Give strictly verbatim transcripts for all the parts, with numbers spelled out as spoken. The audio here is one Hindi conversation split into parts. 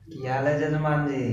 क्या हाल है जजमान जी।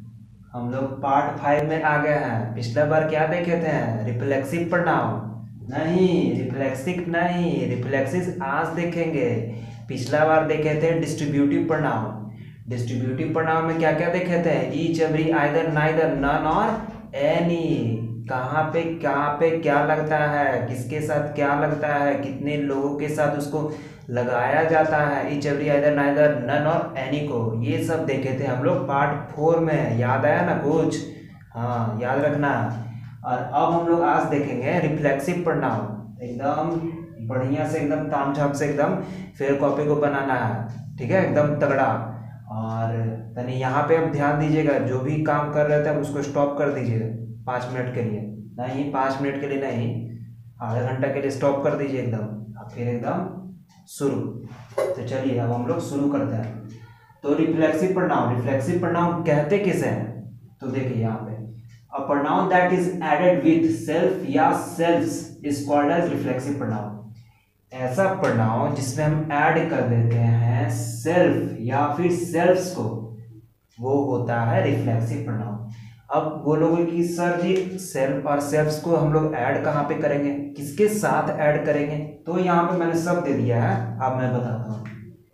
हम लोग पार्ट फाइव में आ गए हैं। पिछला बार क्या देखे थे? Reflexive pronoun. नहीं, रिफ्लेक्सिव नहीं, रिफ्लेक्सिव आज देखेंगे। पिछला बार देखे थे डिस्ट्रीब्यूटिव प्रोनाउन। डिस्ट्रीब्यूटिव प्रोनाउन में क्या क्या देखे थे? Each, every, either, neither, none और एनी। कहाँ पे कहाँ पे क्या लगता है, किसके साथ क्या लगता है, कितने लोगों के साथ उसको लगाया जाता है। Each, every, either, neither, none और एनी को, ये सब देखे थे हम लोग पार्ट फोर में। याद आया ना कुछ? हाँ, याद रखना। और अब हम लोग आज देखेंगे रिफ्लेक्सिव प्रोनाउन। एकदम बढ़िया से, एकदम तामझाम से, एकदम फिर कॉपी को बनाना है, ठीक है, एकदम तगड़ा। और यानी यहाँ पे अब ध्यान दीजिएगा, जो भी काम कर रहे थे अब उसको स्टॉप कर दीजिए पाँच मिनट के लिए। नहीं, पाँच मिनट के लिए नहीं, आधा घंटा के लिए स्टॉप कर दीजिए एकदम। अब फिर एकदम शुरू। तो चलिए अब हम लोग शुरू करते हैं। तो रिफ्लेक्सिव प्रोनाउन, रिफ्लेक्सिव प्रोनाउन कहते किसे हैं? तो देखिए यहाँ पे, a pronoun that is added with self या selfs is called as reflexive pronoun. ऐसा प्रोनाउन जिसमें हम ऐड कर देते हैं सेल्फ या फिर सेल्फ्स को, वो होता है रिफ्लेक्सिव प्रोनाउन। अब बोलोगे कि सर जी सेल्फ और सेल्फ्स को हम लोग ऐड कहाँ पे करेंगे, किसके साथ ऐड करेंगे? तो यहाँ पे मैंने सब दे दिया है, अब मैं बताता हूँ।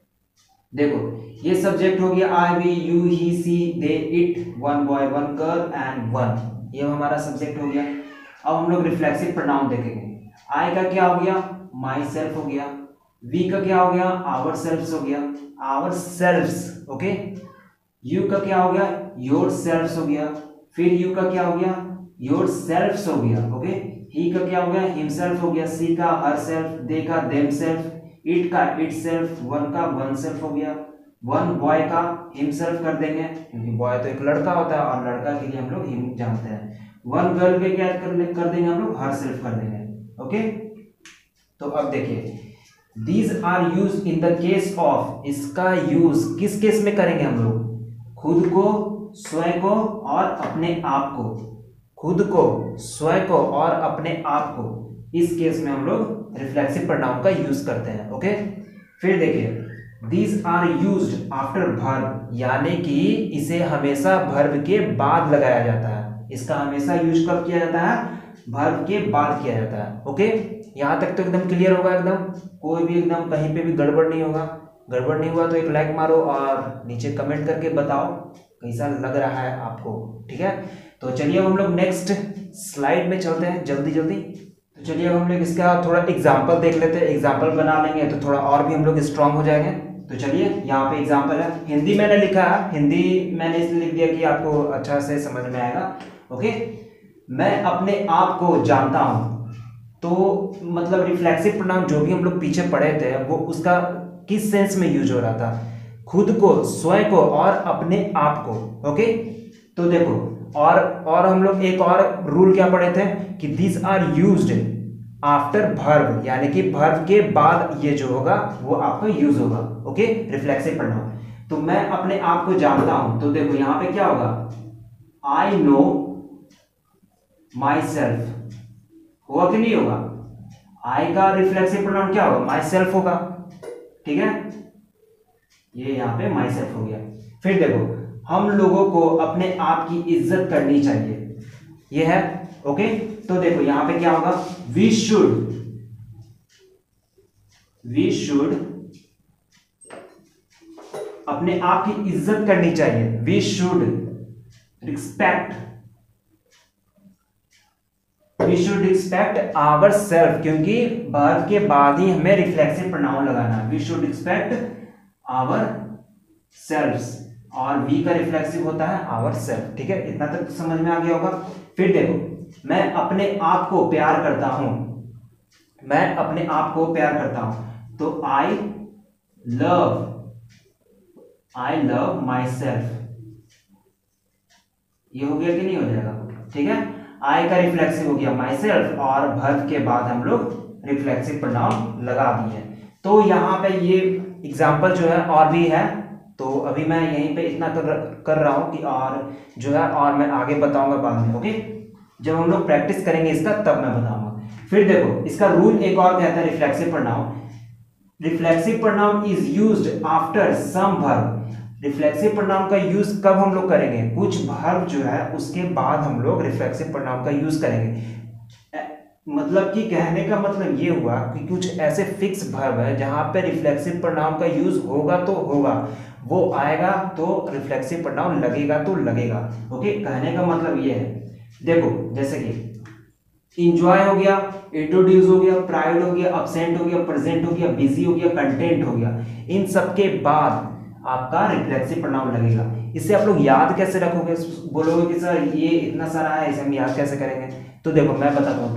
देखो, ये सब्जेक्ट हो गया I, we, you, he, she, they, it, one boy, one girl and one. ये हमारा सब्जेक्ट हो गया। अब हम लोग रिफ्लेक्सिव प्रोनाउन देखेंगे। आई का क्या हो गया? माई सेल्फ हो गया। वी का क्या हो गया? आवर सेल्फ्स हो गया, आवर सेल्फ्स। ओके। यू का क्या हो गया? योर सेल्फ्स हो गया। फिर यू का क्या हो गया? योर सेल्फ्स हो गया। ओके। ही का क्या हो गया? हिमसेल्फ हो गया। सी का हर सेल्फ। दे का देम सेल्फ। इट का इट सेल्फ। वन का वन सेल्फ हो गया। वन बॉय का हिमसेल्फ कर देंगे, क्योंकि बॉय तो एक लड़का होता है और लड़का के लिए हम लोग हिम जानते हैं। वन गर्ल के क्या कर, कर देंगे हम लोग? हर सेल्फ कर देंगे। ओके। तो अब देखिए, these are use in the case of, इसका यूज किस केस में करेंगे हम लोग? खुद को, स्वयं को और अपने आप को। खुद को, स्वयं को और अपने आप को, इस केस में हम लोग रिफ्लेक्सिव प्रोनाउन का यूज करते हैं। ओके। फिर देखिए, these are used after verb, यानी कि इसे हमेशा वर्ब के बाद लगाया जाता है। इसका हमेशा यूज कब किया जाता है? वर्ब के बाद किया जाता है। ओके। यहां तक तो एकदम क्लियर होगा, एकदम कोई भी एकदम कहीं पे भी गड़बड़ नहीं होगा। गड़बड़ नहीं हुआ तो एक लाइक मारो और नीचे कमेंट करके बताओ कैसा लग रहा है आपको, ठीक है। तो चलिए अब हम लोग नेक्स्ट स्लाइड में चलते हैं जल्दी जल्दी। तो चलिए अब हम लोग इसका थोड़ा एग्जाम्पल देख लेते हैं। एग्जाम्पल बना लेंगे तो थोड़ा और भी हम लोग स्ट्रांग हो जाएंगे। तो चलिए, यहाँ पे एग्जाम्पल है, हिंदी मैंने लिखा है। हिंदी मैंने इसलिए लिख दिया कि आपको अच्छा से समझ में आएगा। ओके। मैं अपने आप को जानता हूं। तो मतलब रिफ्लेक्सिव प्रोनाउन जो भी हम लोग पीछे पढ़े थे वो उसका किस सेंस में यूज हो रहा था? खुद को, स्वयं को और अपने आप को। ओके। तो देखो, और और हम लोग एक और रूल क्या पढ़े थे कि this are used after verb, यानी कि वर्ब के बाद ये जो होगा वो आपका यूज होगा। ओके। Reflexive pronoun. तो मैं अपने आप को जानता हूं, तो देखो यहां पे क्या होगा? आई नो माई सेल्फ होगा कि नहीं होगा? आई का रिफ्लेक्सिव प्रोनाउन क्या होगा? माई सेल्फ होगा, ठीक है। ये यहाँ पे माई सेल्फ हो गया। फिर देखो, हम लोगों को अपने आप की इज्जत करनी चाहिए, ये है। ओके। तो देखो यहां पे क्या होगा? वी शुड, वी शुड अपने आप की इज्जत करनी चाहिए। We should respect, we should respect our self, क्योंकि वर्ब के बाद ही हमें रिफ्लेक्सिव प्रोनाउन लगाना है। We should respect our selfs, और वी का रिफ्लेक्सिव होता है आवर सेल्फ, ठीक है। इतना तक समझ में आ गया होगा। फिर देखो, मैं अपने आप को प्यार करता हूं। मैं अपने आप को प्यार करता हूं, तो I love, I love my self. ये हो गया कि नहीं हो जाएगा? ठीक है। आई का रिफ्लेक्सिव हो गया माई सेल्फ, और वर्ब के बाद हम लोग रिफ्लेक्सिव प्रोनाउन लगा दिए। तो यहां पे ये एग्जाम्पल जो है और भी है, तो अभी मैं यहीं पे इतना कर, कर रहा हूं कि और जो है और मैं आगे बताऊंगा बाद में। ओके। जब हम लोग प्रैक्टिस करेंगे इसका तब मैं बताऊंगा। फिर देखो, इसका रूल एक और कहता है reflexive pronoun. Reflexive pronoun is used after some verb. Reflexive pronoun का यूज कब हम लोग करेंगे, कुछ वर्ब जो है उसके बाद हम लोग रिफ्लेक्सिव प्रोनाउन का यूज करेंगे। मतलब कि कहने का मतलब ये हुआ कि कुछ ऐसे फिक्स वर्ब है जहां पे रिफ्लेक्सिव प्रोनाउन का यूज होगा तो होगा, वो आएगा तो रिफ्लेक्सिव प्रोनाउन लगेगा तो लगेगा। ओके, कहने का मतलब ये है, देखो जैसे कि इंजॉय हो गया, इंट्रोड्यूस हो गया, प्राइड हो गया, अपसेंट हो गया, प्रेजेंट हो गया, बिजी हो गया, कंटेंट हो गया, इन सब के बाद आपका रिफ्लेक्सिव प्रोनाउन लगेगा। इसे आप लोग याद कैसे रखोगे, बोलोगे कि सर ये इतना सारा है इसे हम याद कैसे करेंगे, तो देखो मैं बताता हूँ।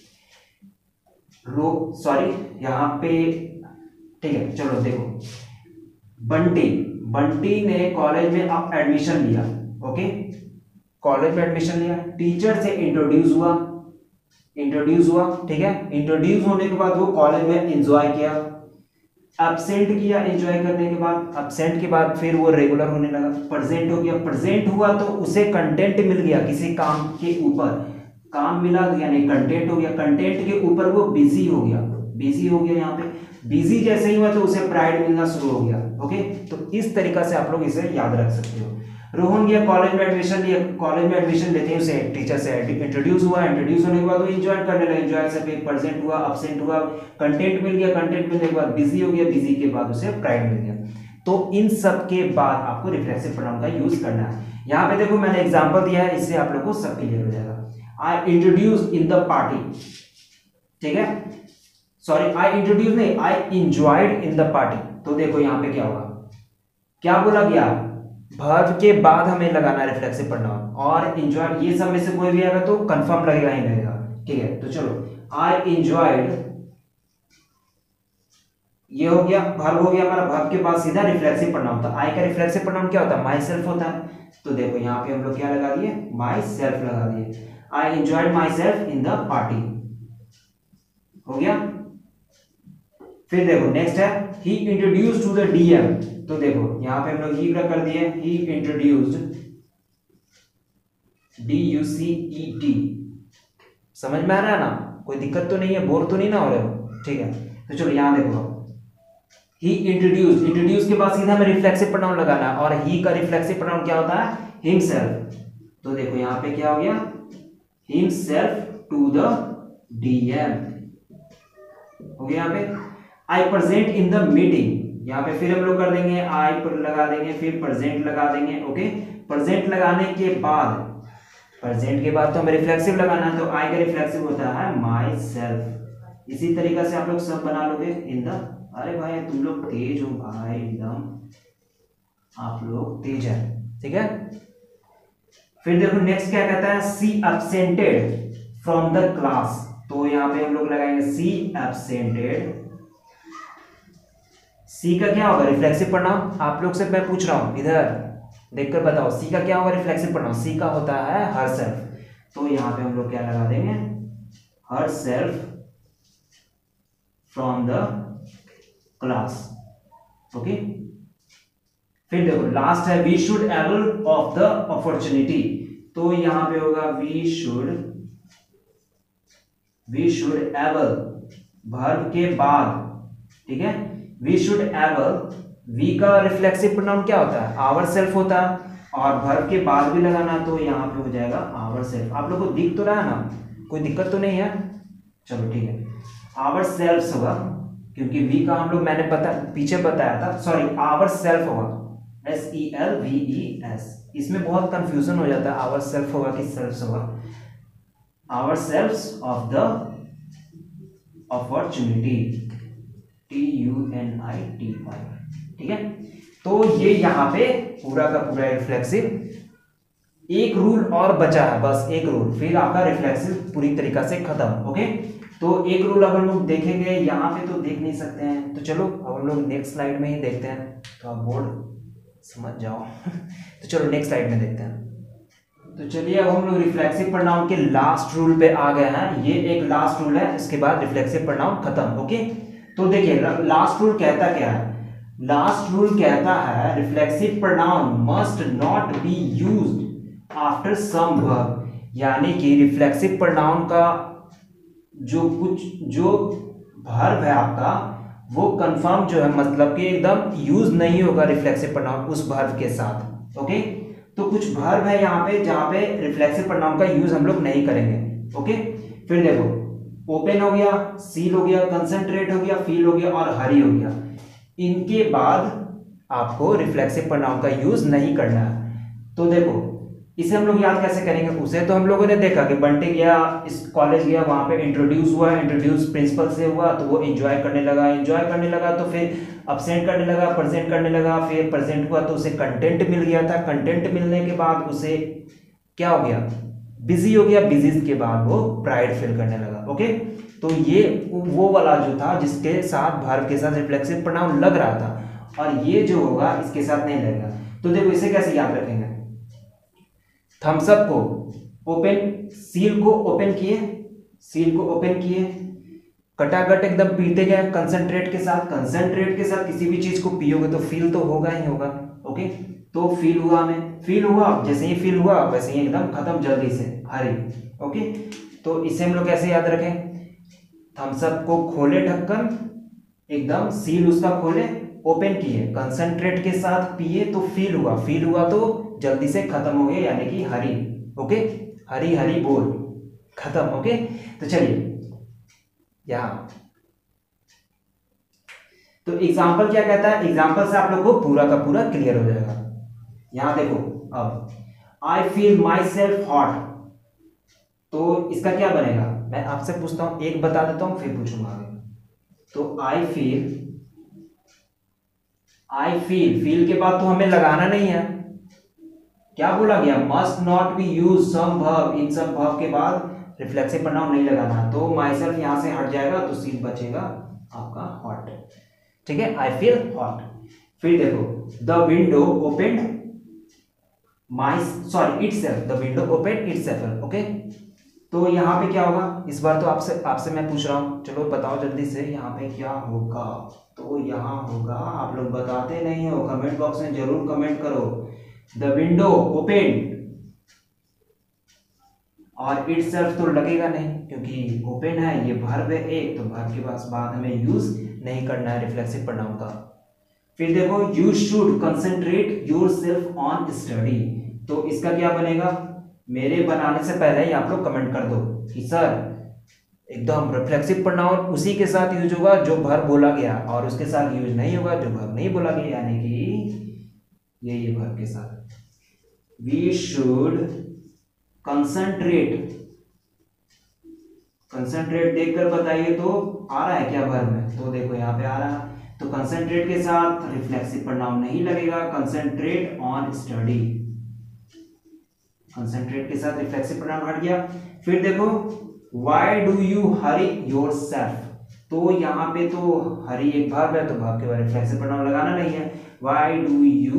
रो सॉरी यहाँ पे ठीक है, चलो देखो, बंटी बंटी ने कॉलेज में अब एडमिशन लिया। ओके, कॉलेज में एडमिशन लिया, टीचर से इंट्रोड्यूस हुआ, इंट्रोड्यूस हुआ, ठीक है। इंट्रोड्यूस होने के बाद वो कॉलेज में एंजॉय किया, एब्सेंट किया एंजॉय करने के बाद, एब्सेंट के बाद फिर वो रेगुलर होने लगा, प्रेजेंट हो गया, प्रेजेंट हुआ तो उसे कंटेंट मिल गया किसी काम के ऊपर, काम मिला यानी कंटेंट हो गया, कंटेंट के ऊपर वो बिजी हो गया, बिजी हो गया, यहाँ पे बिजी जैसे ही हुआ तो उसे प्राइड मिलना शुरू हो गया। ओके, तो इस तरीका से आप लोग इसे याद रख सकते हो। रोहन गया कॉलेज में एडमिशन लिया, कॉलेज में एडमिशन लेते ही उसे टीचर से इंट्रोड्यूस हुआ, इंट्रोड्यूस होने के बाद वो एंजॉय करने लगा, एंजॉय से फिर प्रेजेंट हुआ, एब्सेंट हुआ, कंटेंट मिल गया, कंटेंट मिलने के बाद बिजी हो गया, बिजी के बाद उसे प्राइड मिल गया। तो इन सब के बाद आपको रिफ्लेक्सिव प्रोनाउन का यूज करना है। यहाँ पे देखो मैंने एग्जांपल दिया है, इससे आप लोग को सब क्लियर हो जाएगा। I introduce in the party, ठीक है, सॉरी आई इंट्रोड्यूस नहीं, I enjoyed in the party. तो देखो यहाँ पे क्या होगा, क्या बोला गया, वर्ब के बाद हमें लगाना है रिफ्लेक्सिव प्रोनाउन, और एंजॉय ये सब में से कोई भी आएगा तो कंफर्म लगेगा ही लगेगा, ठीक है। तो चलो आई एंजॉयड, ये हो गया वर्ब हो गया हमारा, वर्ब के बाद सीधा रिफ्लेक्सिव प्रोनाउन। तो आई का रिफ्लेक्सिव प्रोनाउन क्या होता है, माई सेल्फ होता है। तो देखो यहाँ पे हम लोग क्या लगा दिए, माई सेल्फ लगा दिए, I enjoyed my self in the party, हो गया। फिर देखो नेक्स्ट है he introduced to the DM. तो देखो यहां पे हम लोग ही कर दिए, he introduced, D U C E T, समझ में आ रहा है ना, कोई दिक्कत तो नहीं है, बोर तो नहीं ना हो रहे हो, ठीक है। तो चलो यहां देखो, ही इंट्रोड्यूस, इंट्रोड्यूस के बाद सीधा हमें रिफ्लेक्सिव प्रोनाउन लगाना है, और ही का रिफ्लेक्सिव प्रोनाउन क्या होता है, हिमसेल्फ। तो देखो यहां पे क्या हो गया, हिमसेल्फ टू द डीएम, हो गया। यहाँ पे I present in the meeting, यहाँ पे फिर हम लोग कर देंगे आई पर लगा देंगे, फिर प्रेजेंट लगा देंगे। ओके, प्रेजेंट लगाने के बाद, प्रेजेंट के बाद तो हमें रिफ्लेक्सिव लगाना है, तो आई का रिफ्लेक्सिव होता है माई सेल्फ। इसी तरीका से आप लोग सब बना लोगे इन द, अरे भाई तुम लोग तेज हो भाई, एकदम आप लोग तेज है, ठीक है। फिर देखो नेक्स्ट क्या कहता है, she absented from the class. तो यहाँ पे हम लोग लगाएंगे सी एब्सेंटेड, सी का क्या होगा रिफ्लेक्सिव प्रोनाउन, आप लोग से मैं पूछ रहा हूं, इधर देखकर बताओ सी का क्या होगा रिफ्लेक्सिव प्रोनाउन, सी का होता है हर सेल्फ। तो यहां पे हम लोग क्या लगा देंगे, her self from the class. Okay, फिर देखो लास्ट है we should able of the opportunity. तो यहां पे होगा we should, we should able, verb के बाद, ठीक है, वी शुड एबल, वी का रिफ्लेक्सिव प्रोनाउन क्या होता है, आवर सेल्फ होता है, और वर्ब के बाद भी लगाना, तो यहाँ पे हो जाएगा आवर सेल्फ। आप लोग को दिख तो रहा है ना, कोई दिक्कत तो नहीं है, चलो ठीक है, आवर सेल्फ होगा, क्योंकि वी का हम लोग मैंने बता पीछे बताया था, सॉरी आवर सेल्फ होगा, S E L V E S, इसमें बहुत कंफ्यूजन हो जाता है, आवर सेल्फ होगा कि सेल्फ होगा, our self of the opportunity, T U N I T Y, ठीक है। तो ये यहाँ पे पूरा का पूरा रिफ्लेक्सिव, एक रूल और बचा है, बस एक रूल, फिर आपका रिफ्लेक्सिव पूरी तरीका से खत्म। ओके, तो एक रूल अगर हम लोग देखेंगे, यहाँ पे तो देख नहीं सकते हैं, तो चलो अब हम लोग नेक्स्ट स्लाइड में ही देखते हैं, तो आप बोर्ड समझ जाओ तो चलो नेक्स्ट स्लाइड में देखते हैं। तो चलिए अब हम लोग रिफ्लेक्सिव प्रोनाउन के लास्ट रूल पे आ गए हैं, ये एक लास्ट रूल है, इसके बाद रिफ्लेक्सिव प्रोनाउन खत्म। ओके, तो देखिए लास्ट रूल कहता क्या है, लास्ट रूल कहता है reflexive pronoun must not be used after some verb, यानी कि रिफ्लेक्सिव प्रोनाउन का जो कुछ जो वर्ब है आपका, वो कंफर्म जो है मतलब कि एकदम यूज नहीं होगा रिफ्लेक्सिव प्रोनाउन उस वर्ब के साथ। ओके, तो कुछ वर्ब है यहाँ पे जहाँ पे रिफ्लेक्सिव प्रोनाउन का यूज हम लोग नहीं करेंगे। ओके, फिर देखो ओपन हो गया, सील हो गया, कंसंट्रेट हो गया, फील हो गया और हरी हो गया। इनके बाद आपको रिफ्लेक्सिव प्रोनाउन का यूज नहीं करना है। तो देखो इसे हम लोग याद कैसे करेंगे, उसे तो हम लोगों ने देखा कि बंटी गया, इस कॉलेज गया, वहां पे इंट्रोड्यूस हुआ, इंट्रोड्यूस प्रिंसिपल से हुआ तो वो एंजॉय करने लगा, एंजॉय करने लगा तो फिर अब्सेंट करने लगा, प्रेजेंट करने लगा, फिर प्रेजेंट हुआ तो उसे कंटेंट मिल गया था, कंटेंट मिलने के बाद उसे क्या हो गया, बिजी हो गया, बिजी के बाद वो प्राइड फील करने लगा। ओके, तो ये वो वाला जो था जिसके साथ वर्ब के साथ रिफ्लेक्सिव प्रोनाउन लग रहा था, और ये जो होगा इसके साथ नहीं लगेगा। तो देखो इसे कैसे याद रखेंगे, थम्सअप को ओपन, सील को ओपन किए, सील को ओपन किए, कटाकट एकदम पीते गए कंसंट्रेट के साथ, कंसंट्रेट के साथ किसी भी चीज को पियोगे तो फील तो होगा ही होगा। ओके, तो फील हुआ हमें, फील हुआ, जैसे ही फील हुआ वैसे ही एकदम खत्म जल्दी से, हरी। ओके, तो इसे हम लोग कैसे याद रखें, थम्सअप को खोले ढक्कन, एकदम सील उसका खोले, ओपन किए, कंसंट्रेट के साथ पिए तो फील हुआ, फील हुआ तो जल्दी से खत्म हो गया यानी कि हरी। ओके, हरी हरी बोल, खत्म। ओके, तो चलिए यहां तो एग्जाम्पल क्या कहता है, एग्जाम्पल से आप लोग को पूरा का पूरा क्लियर हो जाएगा। यहां देखो, अब I feel my self hot, तो इसका क्या बनेगा, मैं आपसे पूछता हूं, एक बता देता हूं फिर पूछूंगा आगे। तो I feel, I feel, feel के बाद तो हमें लगाना नहीं है, क्या बोला गया, must not be use some verb, इन सब वर्ब के बाद रिफ्लेक्सिव प्रोनाउन नहीं लगाना, तो माई सेल्फ यहां से हट जाएगा तो सील बचेगा आपका हॉट। ठीक है, आई फील हॉट। फिर देखो the window open my, sorry itself, the window open itself. Okay, तो यहाँ पे क्या होगा, इस बार तो आपसे आपसे मैं पूछ रहा हूँ, चलो बताओ जल्दी से यहाँ पे क्या होगा। तो यहाँ होगा, आप लोग बताते नहीं हो, कमेंट बॉक्स में जरूर कमेंट करो, द विंडो ओपन, और इटसेल्फ तो लगेगा नहीं क्योंकि ओपन है, ये वर्ब है एक, तो वर्ब के पास बाद हमें यूज नहीं करना है रिफ्लेक्सिव प्रोनाउन का। फिर देखो you should concentrate yourself on study, तो इसका क्या बनेगा, मेरे बनाने से पहले ही आप लोग कमेंट कर दो कि सर एकदम रिफ्लेक्सिव प्रोनाउन उसी के साथ यूज होगा जो वर्ब बोला गया, और उसके साथ यूज नहीं होगा जो वर्ब नहीं बोला गया, यानी कि ये ये वर्ब के साथ। वी शुड कंसंट्रेट, कंसंट्रेट देखकर बताइए तो आ रहा है क्या वर्ब में, तो देखो यहाँ पे आ रहा है, तो कंसंट्रेट के साथ रिफ्लेक्सिव प्रोनाउन नहीं लगेगा, कंसंट्रेट ऑन स्टडी, कंसंट्रेट के साथ रिफ्लेक्सिव प्रोनाउन हट गया। फिर देखो why do you hurry yourself, तो यहाँ पे तो हरी एक वर्ब है तो वर्ब के बाद रिफ्लेक्सिव प्रोनाउन लगाना नहीं है, व्हाई डू यू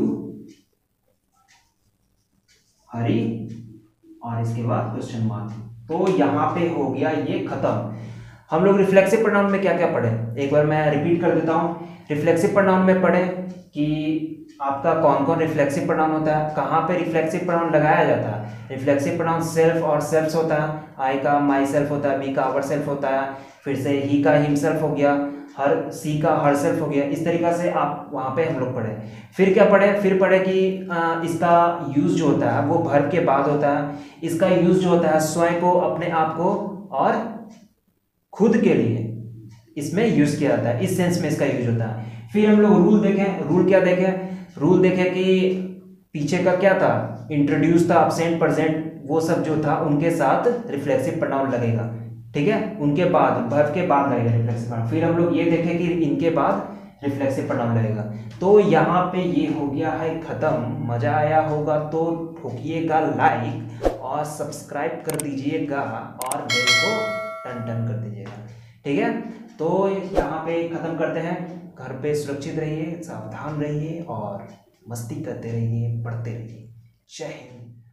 हरी, और इसके बाद क्वेश्चन मार्क, तो यहाँ पे हो गया ये खत्म। हम लोग रिफ्लेक्सिव प्रोनाउन में क्या क्या पढ़े, एक बार मैं रिपीट कर देता हूँ। रिफ्लेक्सिव प्रोनाउन में पढ़े कि आपका कौन कौन रिफ्लेक्सिव प्रोनाउन होता है, कहाँ पे रिफ्लेक्सिव प्रोनाउन लगाया जाता है। रिफ्लेक्सिव प्रोनाउन सेल्फ और सेल्फ्स होता है, आई का माई सेल्फ होता है, बी का आवर सेल्फ होता है, फिर से ही का हिमसेल्फ हो गया, हर सी का हर सेल्फ हो गया। इस तरीका से आप वहाँ पे हम लोग पढ़े। फिर क्या पढ़े, फिर पढ़े कि आ, इसका यूज जो होता है वो वर्ब के बाद होता है, इसका यूज जो होता है स्वयं को, अपने आप को और खुद के लिए इसमें यूज किया जाता है, इस सेंस में इसका यूज होता है। फिर हम लोग रूल देखें, रूल क्या देखें, रूल देखें कि पीछे का क्या था, इंट्रोड्यूस था, अब्सेंट, प्रेजेंट, वो सब जो था उनके साथ रिफ्लेक्सिव प्रोनाउन लगेगा। ठीक है, उनके बाद वर्ब के बाद लगेगा रिफ्लेक्सिव प्रोनाउन। फिर हम लोग ये देखें कि इनके बाद रिफ्लेक्सिव प्रोनाउन लगेगा। तो यहाँ पे ये हो गया है खत्म। मजा आया होगा तो ठोकिएगा लाइक और सब्सक्राइब कर दीजिएगा और बेल को टन टन कर दीजिएगा। ठीक है, तो यहाँ पे खत्म करते हैं। घर पे सुरक्षित रहिए, सावधान रहिए और मस्ती करते रहिए, पढ़ते रहिए। जय हिंद।